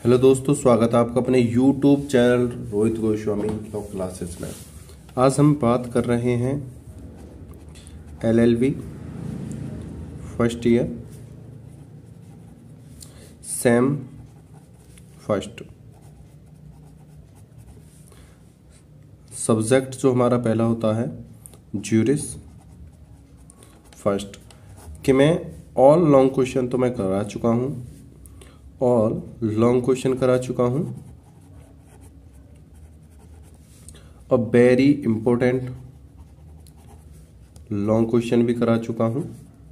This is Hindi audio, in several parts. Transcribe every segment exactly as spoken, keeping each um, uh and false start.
हेलो दोस्तों, स्वागत है आपका अपने YouTube channel Rohit Goswami law classes में। आज हम बात कर रहे हैं LLB first year sem first. Subject जो हमारा पहला होता है ज्यूरिस फर्स्ट। कि मैं ऑल लॉन्ग क्वेश्चन तो मैं करा चुका हूँ, ऑल लॉन्ग क्वेश्चन करा चुका हूं और वेरी इंपॉर्टेंट लॉन्ग क्वेश्चन भी करा चुका हूं।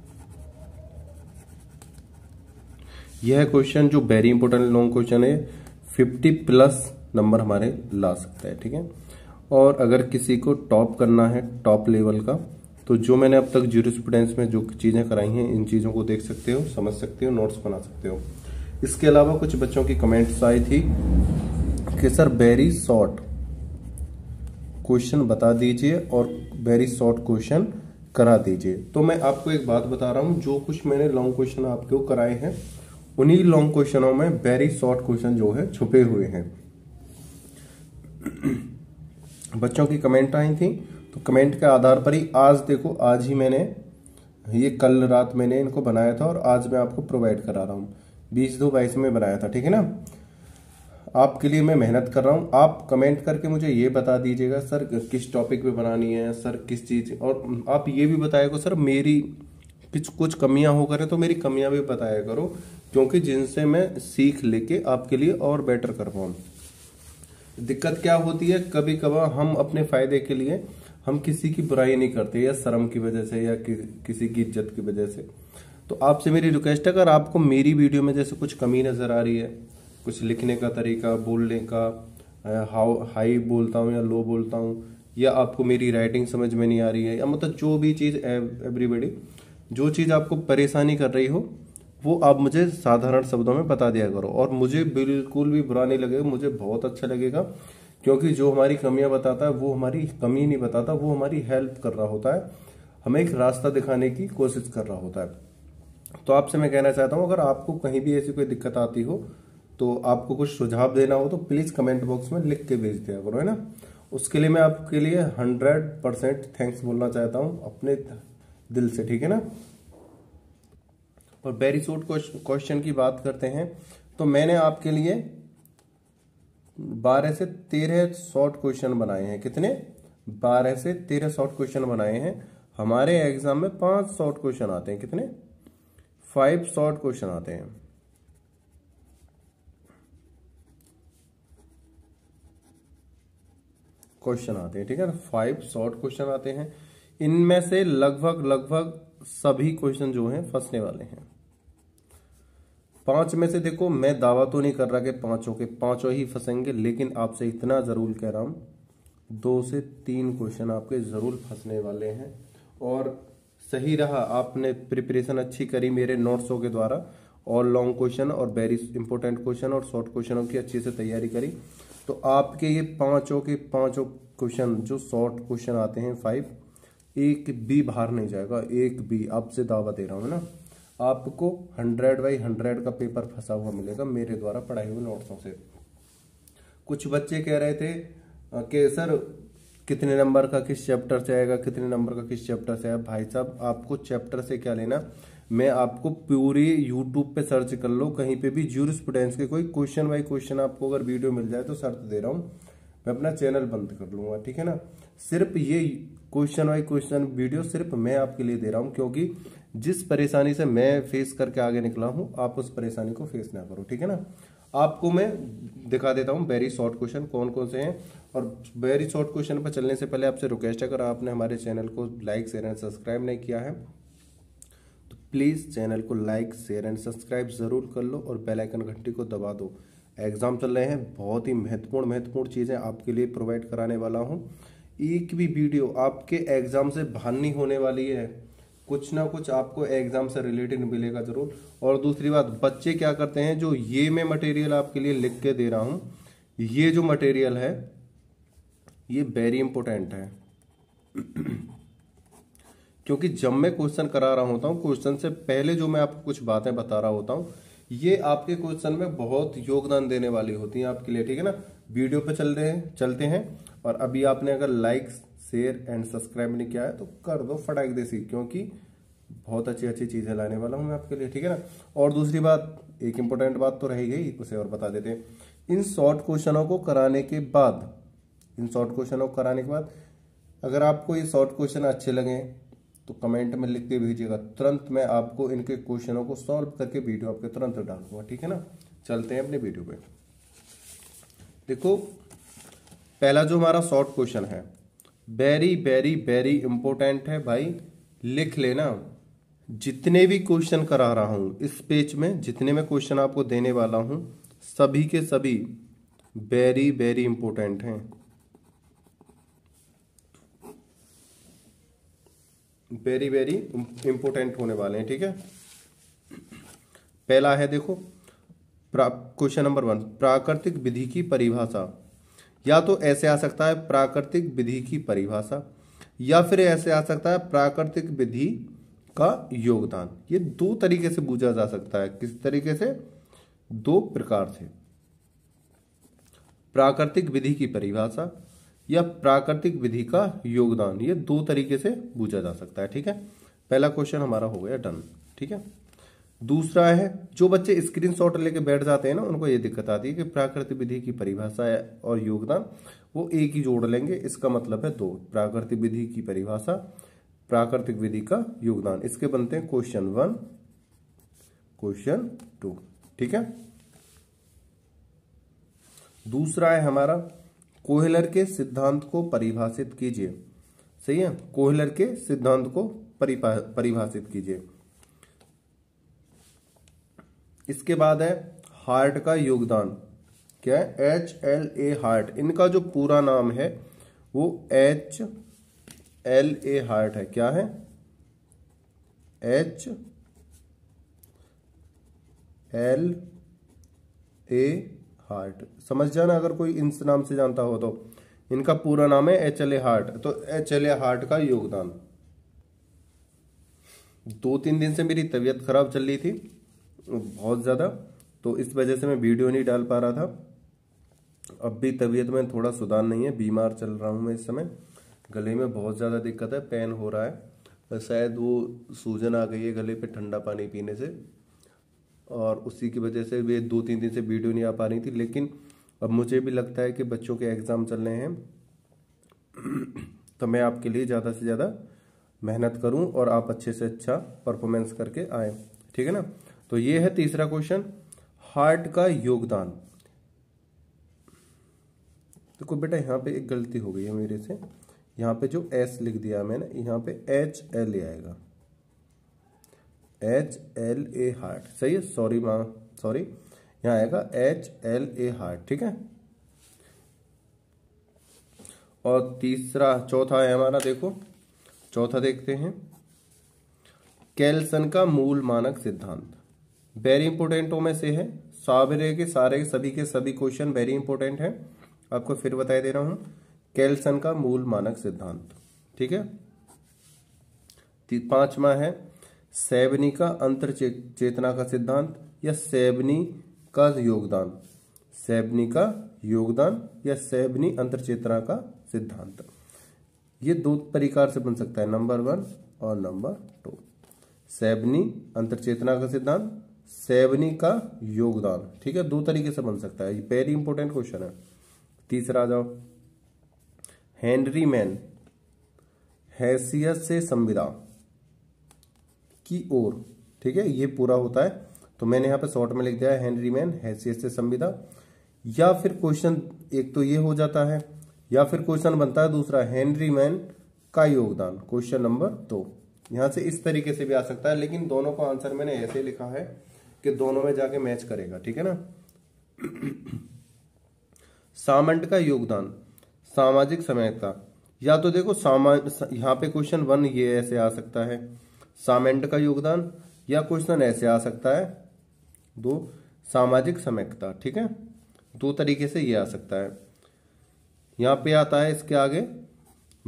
यह क्वेश्चन जो वेरी इंपॉर्टेंट लॉन्ग क्वेश्चन है पचास प्लस नंबर हमारे ला सकता है, ठीक है। और अगर किसी को टॉप करना है, टॉप लेवल का, तो जो मैंने अब तक ज्यूरिस्प्रूडेंस में जो चीजें कराई हैं इन चीजों को देख सकते हो, समझ सकते हो, नोट्स बना सकते हो। इसके अलावा कुछ बच्चों की कमेंट्स आई थी कि सर वेरी शॉर्ट क्वेश्चन बता दीजिए और वेरी शॉर्ट क्वेश्चन करा दीजिए। तो मैं आपको एक बात बता रहा हूं, जो कुछ मैंने लॉन्ग क्वेश्चन आपको कराए हैं उन्हीं लॉन्ग क्वेश्चनों में वेरी शॉर्ट क्वेश्चन जो है छुपे हुए हैं। बच्चों की कमेंट आई थी, तो कमेंट के आधार पर ही आज देखो, आज ही मैंने ये कल रात मैंने इनको बनाया था और आज मैं आपको प्रोवाइड करा रहा हूं। बीस दो बाईस में बनाया था, ठीक है ना। आपके लिए मैं मेहनत कर रहा हूं। आप कमेंट करके मुझे ये बता दीजिएगा सर किस टॉपिक पे बनानी है, सर किस चीज, और आप ये भी बताया सर मेरी कुछ कुछ कमियां हो करें तो मेरी कमियां भी बताया करो, क्योंकि जिनसे मैं सीख लेके आपके लिए और बेटर कर पाऊं। दिक्कत क्या होती है, कभी कभार हम अपने फायदे के लिए हम किसी की बुराई नहीं करते, या शर्म की वजह से या कि, किसी की इज्जत की वजह से। तो आपसे मेरी रिक्वेस्ट है, अगर आपको मेरी वीडियो में जैसे कुछ कमी नजर आ रही है, कुछ लिखने का तरीका, बोलने का, हाउ हाई बोलता हूँ या लो बोलता हूँ, या आपको मेरी राइटिंग समझ में नहीं आ रही है, या मतलब जो भी चीज़ एवरीबडी जो चीज़ आपको परेशानी कर रही हो वो आप मुझे साधारण शब्दों में बता दिया करो। और मुझे बिल्कुल भी बुरा नहीं लगेगा, मुझे बहुत अच्छा लगेगा, क्योंकि जो हमारी कमियां बताता है वो हमारी कमी नहीं बताता, वो हमारी हेल्प कर रहा होता है, हमें एक रास्ता दिखाने की कोशिश कर रहा होता है। तो आपसे मैं कहना चाहता हूं, अगर आपको कहीं भी ऐसी कोई दिक्कत आती हो, तो आपको कुछ सुझाव देना हो तो प्लीज कमेंट बॉक्स में लिख के भेज दिया करो, है ना। उसके लिए मैं आपके लिए हंड्रेड परसेंट थैंक्स बोलना चाहता हूं अपने दिल से, ठीक है ना। और वेरी शॉर्ट क्वेश्चन की बात करते हैं, तो मैंने आपके लिए बारह से तेरह शॉर्ट क्वेश्चन बनाए हैं। कितने? बारह से तेरह शॉर्ट क्वेश्चन बनाए हैं। हमारे एग्जाम में पांच शॉर्ट क्वेश्चन आते हैं। कितने? फाइव शॉर्ट क्वेश्चन आते हैं। क्वेश्चन आते हैं, ठीक है ना। फाइव शॉर्ट क्वेश्चन आते हैं। इनमें से लगभग लगभग सभी क्वेश्चन जो हैं फंसने वाले हैं। पांच में से देखो, मैं दावा तो नहीं कर रहा कि पांचों के पांचों ही फंसेंगे, लेकिन आपसे इतना जरूर कह रहा हूं, दो से तीन क्वेश्चन आपके जरूर फंसने वाले हैं। और सही रहा, आपने प्रिपरेशन अच्छी करी मेरे नोट्सों के द्वारा, और लॉन्ग क्वेश्चन और वेरी इंपॉर्टेंट क्वेश्चन और शॉर्ट क्वेश्चनों की अच्छी से तैयारी करी, तो आपके ये पांचों के पांचों क्वेश्चन जो शॉर्ट क्वेश्चन आते हैं फाइव, एक भी बाहर नहीं जाएगा, एक भी। आपसे दावा दे रहा हूं ना, आपको हंड्रेड बाई हंड्रेड का पेपर फंसा हुआ मिलेगा मेरे द्वारा पढ़ाए हुए नोट्सों से। कुछ बच्चे कह रहे थे कि सर कितने नंबर का किस चैप्टर से आएगा, कितने नंबर का किस चैप्टर से आएगा। भाई साहब, आपको चैप्टर से क्या लेना, मैं आपको पूरी यूट्यूब पे सर्च कर लो, कहीं पे भी ज्यूरिस्प्रूडेंस के कोई क्वेश्चन बाई क्वेश्चन आपको अगर वीडियो मिल जाए तो शर्त दे रहा हूं, मैं अपना चैनल बंद कर लूंगा, ठीक है ना। सिर्फ ये क्वेश्चन बाई क्वेश्चन वीडियो सिर्फ मैं आपके लिए दे रहा हूं, क्योंकि जिस परेशानी से मैं फेस करके आगे निकला हूं, आप उस परेशानी को फेस ना करो, ठीक है ना। आपको मैं दिखा देता हूं वेरी शॉर्ट क्वेश्चन कौन कौन से हैं। और वेरी शॉर्ट क्वेश्चन पर चलने से पहले आपसे रिक्वेस्ट है, अगर आपने हमारे चैनल को लाइक शेयर एंड सब्सक्राइब नहीं किया है तो प्लीज चैनल को लाइक शेयर एंड सब्सक्राइब जरूर कर लो और बेल आइकन घंटी को दबा दो। एग्जाम चल रहे हैं, बहुत ही महत्वपूर्ण महत्वपूर्ण चीजें आपके लिए प्रोवाइड कराने वाला हूं। एक भी वीडियो आपके एग्जाम से बाहर नहीं होने वाली है, कुछ ना कुछ आपको एग्जाम से रिलेटेड मिलेगा जरूर। और दूसरी बात, बच्चे क्या करते हैं, जो ये मैं मटेरियल आपके लिए लिख के दे रहा हूं, ये जो मटेरियल है ये वेरी इंपॉर्टेंट है। क्योंकि जब मैं क्वेश्चन करा रहा होता हूं, क्वेश्चन से पहले जो मैं आपको कुछ बातें बता रहा होता हूं, ये आपके क्वेश्चन में बहुत योगदान देने वाली होती हैं आपके लिए, ठीक है ना। वीडियो पे चल रहे हैं चलते हैं और अभी आपने अगर लाइक शेयर एंड सब्सक्राइब नहीं किया है तो कर दो फटाक देसी, क्योंकि बहुत अच्छी अच्छी चीजें लाने वाला हूं मैं आपके लिए, ठीक है ना। और दूसरी बात, एक इंपॉर्टेंट बात तो रही गई, उसे और बता देते हैं। इन शॉर्ट क्वेश्चनों को कराने के बाद इन शॉर्ट क्वेश्चनों को कराने के बाद अगर आपको ये शॉर्ट क्वेश्चन अच्छे लगे तो कमेंट में लिख के भेजिएगा, तुरंत मैं आपको इनके क्वेश्चनों को सॉल्व करके वीडियो आपके तुरंत डालूंगा, ठीक है ना। चलते हैं अपने वीडियो पे। देखो पहला जो हमारा शॉर्ट क्वेश्चन है, वेरी वेरी वेरी इंपॉर्टेंट है भाई, लिख लेना। जितने भी क्वेश्चन करा रहा हूं इस पेज में, जितने मैं क्वेश्चन आपको देने वाला हूं सभी के सभी वेरी वेरी इंपॉर्टेंट हैं, वेरी वेरी इंपॉर्टेंट होने वाले हैं, ठीक है। पहला है देखो क्वेश्चन नंबर वन, प्राकृतिक विधि की परिभाषा। या तो ऐसे आ सकता है प्राकृतिक विधि की परिभाषा, या फिर ऐसे आ सकता है प्राकृतिक विधि का योगदान। ये दो तरीके से पूछा जा सकता है। किस तरीके से? दो प्रकार से, प्राकृतिक विधि की परिभाषा या प्राकृतिक विधि का योगदान, ये दो तरीके से पूछा जा सकता है, ठीक है। पहला क्वेश्चन हमारा हो गया डन, ठीक है। दूसरा है, जो बच्चे स्क्रीनशॉट लेके बैठ जाते हैं ना उनको ये दिक्कत आती है कि प्राकृतिक विधि की परिभाषा और योगदान वो एक ही जोड़ लेंगे, इसका मतलब है दो, प्राकृतिक विधि की परिभाषा, प्राकृतिक विधि का योगदान। इसके बनते हैं क्वेश्चन वन, क्वेश्चन टू, ठीक है। दूसरा है हमारा, कोहलर के सिद्धांत को परिभाषित कीजिए। सही है, कोहलर के सिद्धांत को परिभाषित कीजिए। इसके बाद है हार्ट का योगदान। क्या है? H L A Hart. इनका जो पूरा नाम है वो एच एल ए हार्ट है। क्या है? H L A Hart. समझ जाना अगर कोई इन नाम से जानता हो तो। इनका पूरा नाम है एच एल ए हार्ट। तो एच एल ए हार्ट का योगदान। दो तीन दिन से मेरी तबीयत खराब चल रही थी बहुत ज्यादा, तो इस वजह से मैं वीडियो नहीं डाल पा रहा था। अब भी तबीयत में थोड़ा सुधार नहीं है, बीमार चल रहा हूं मैं इस समय। गले में बहुत ज्यादा दिक्कत है, पेन हो रहा है, शायद वो सूजन आ गई है गले पे ठंडा पानी पीने से, और उसी की वजह से वे दो तीन दिन से वीडियो नहीं आ पा रही थी। लेकिन अब मुझे भी लगता है कि बच्चों के एग्जाम चल रहे हैं तो मैं आपके लिए ज़्यादा से ज़्यादा मेहनत करूं और आप अच्छे से अच्छा परफॉर्मेंस करके आए, ठीक है ना। तो ये है तीसरा क्वेश्चन, हार्ट का योगदान। देखो बेटा यहाँ पे एक गलती हो गई है मेरे से, यहाँ पे जो एस लिख दिया मैंने, यहाँ पे एच एल ए आएगा, एच एल ए हार्ट। सही है, सॉरी माँ सॉरी, यहाँ आएगा एच एल ए हार्ट, ठीक है। और तीसरा चौथा है हमारा, देखो चौथा देखते हैं, केल्सन का मूल मानक सिद्धांत। वेरी इंपोर्टेंटों में से है, सारे के सारे सभी के सभी क्वेश्चन वेरी इंपोर्टेंट है, आपको फिर बताए दे रहा हूं। केल्सन का मूल मानक सिद्धांत, ठीक है। पांचवा है सेबनी का अंतर चेतना का सिद्धांत या सेबनी का योगदान। सेबनी का योगदान या सेबनी अंतर चेतना का सिद्धांत, ये दो प्रकार से बन सकता है, नंबर वन और नंबर टू। सेबनी अंतर चेतना का सिद्धांत, सेबनी का योगदान, ठीक है, दो तरीके से बन सकता है। ये वेरी इंपोर्टेंट क्वेश्चन है। तीसरा आ जाओ, हेनरी मैन हैसियत से संविदा की ओर, ठीक है, ये पूरा होता है। तो मैंने यहाँ पे शॉर्ट में लिख दिया है हेनरी मैन हैसियत से संविदा। या फिर क्वेश्चन एक तो ये हो जाता है, या फिर क्वेश्चन बनता है दूसरा, हेनरी मैन का योगदान, क्वेश्चन नंबर दो। यहां से इस तरीके से भी आ सकता है, लेकिन दोनों का आंसर मैंने ऐसे लिखा है कि दोनों में जाके मैच करेगा, ठीक है ना। सामंत का योगदान, सामाजिक समयता। या तो देखो सामा यहाँ पे क्वेश्चन वन ये ऐसे आ सकता है, सामंत का योगदान, या क्वेश्चन ऐसे आ सकता है दो, सामाजिक समयता, ठीक है। दो तरीके से ये आ सकता है। यहाँ पे आता है इसके आगे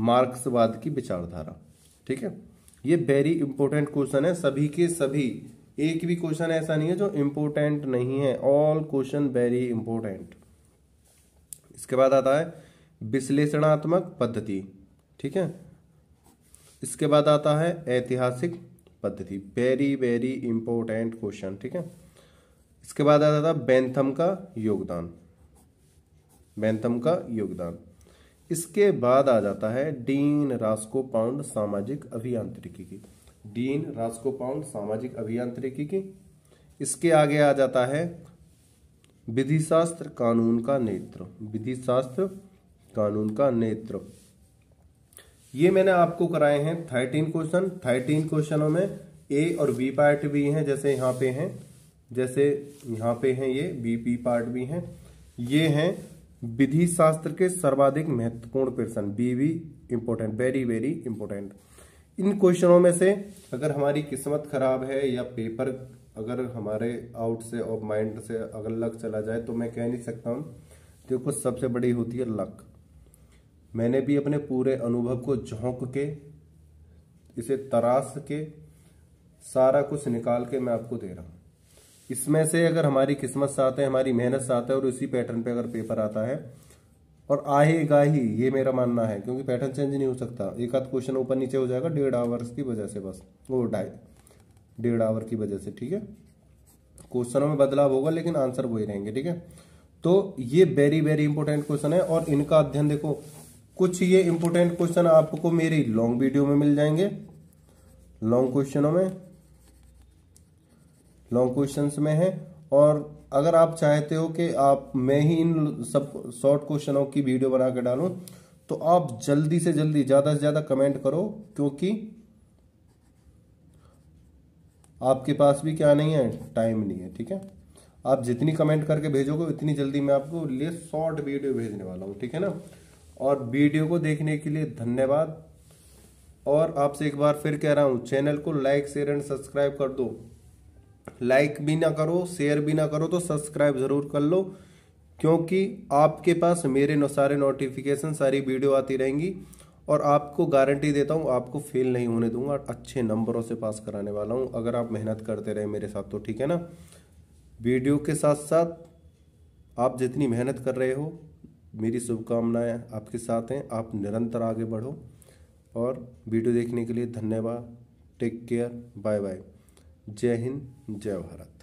मार्क्सवाद की विचारधारा, ठीक है। ये वेरी इंपॉर्टेंट क्वेश्चन है, सभी के सभी एक भी क्वेश्चन ऐसा नहीं है जो इम्पोर्टेंट नहीं है, ऑल क्वेश्चन वेरी इंपॉर्टेंट। इसके बाद आता है विश्लेषणात्मक पद्धति, ठीक है। इसके बाद आता है ऐतिहासिक पद्धति, वेरी वेरी इंपॉर्टेंट क्वेश्चन, ठीक है। इसके बाद आता था बेंथम का योगदान, बेंथम का योगदान। इसके बाद आ जाता है डीन रास्को पाउंड सामाजिक अभियांत्रिकी की, डीन रास्को पाउंड सामाजिक अभियांत्रिकी की। इसके आगे आ जाता है विधिशास्त्र कानून का नेत्र, विधिशास्त्र कानून का नेत्र। ये मैंने आपको कराए हैं थर्टीन क्वेश्चन। थर्टीन क्वेश्चनों में ए और बी पार्ट भी हैं, जैसे यहाँ पे हैं, जैसे यहाँ पे हैं, ये बी पी पार्ट भी हैं। ये हैं विधि शास्त्र के सर्वाधिक महत्वपूर्ण प्रश्न, बी भी इंपोर्टेंट, वेरी वेरी इंपोर्टेंट। इन क्वेश्चनों में से अगर हमारी किस्मत खराब है या पेपर अगर हमारे आउट से और माइंड से अगर लक चला जाए तो मैं कह नहीं सकता हूँ। देखो सबसे बड़ी होती है लक। मैंने भी अपने पूरे अनुभव को झोंक के, इसे तराश के, सारा कुछ निकाल के मैं आपको दे रहा हूँ। इसमें से अगर हमारी किस्मत से आता है, हमारी मेहनत से आता है और उसी पैटर्न पे अगर पेपर आता है, और आएगा ही, ये मेरा मानना है, क्योंकि पैटर्न चेंज नहीं हो सकता। एक आध क्वेश्चन ऊपर नीचे हो जाएगा डेढ़ आवर्स की वजह से, बस वो ढाई डेढ़ आवर की वजह से, ठीक है। क्वेश्चनों में बदलाव होगा लेकिन आंसर वही रहेंगे, ठीक है। तो ये वेरी वेरी इंपॉर्टेंट क्वेश्चन है और इनका अध्ययन देखो, कुछ ये इंपॉर्टेंट क्वेश्चन आपको मेरी लॉन्ग वीडियो में मिल जाएंगे, लॉन्ग क्वेश्चनों में, लॉन्ग क्वेश्चंस में है। और अगर आप चाहते हो कि आप मैं ही इन सब शॉर्ट क्वेश्चनों की वीडियो बना के डालूं, तो आप जल्दी से जल्दी ज्यादा से ज्यादा कमेंट करो, क्योंकि आपके पास भी क्या नहीं है, टाइम नहीं है, ठीक है। आप जितनी कमेंट करके भेजोगे उतनी जल्दी मैं आपको लिए शॉर्ट वीडियो भेजने वाला हूं, ठीक है ना। और वीडियो को देखने के लिए धन्यवाद। और आपसे एक बार फिर कह रहा हूं, चैनल को लाइक शेयर एंड सब्सक्राइब कर दो। लाइक भी ना करो, शेयर भी ना करो तो सब्सक्राइब जरूर कर लो, क्योंकि आपके पास मेरे नो सारे नोटिफिकेशन, सारी वीडियो आती रहेंगी। और आपको गारंटी देता हूं, आपको फेल नहीं होने दूंगा, अच्छे नंबरों से पास कराने वाला हूं, अगर आप मेहनत करते रहे मेरे साथ तो, ठीक है ना। वीडियो के साथ साथ आप जितनी मेहनत कर रहे हो, मेरी शुभकामनाएं आपके साथ हैं। आप निरंतर आगे बढ़ो। और वीडियो देखने के लिए धन्यवाद। Take care, bye bye. जय हिंद, जय भारत।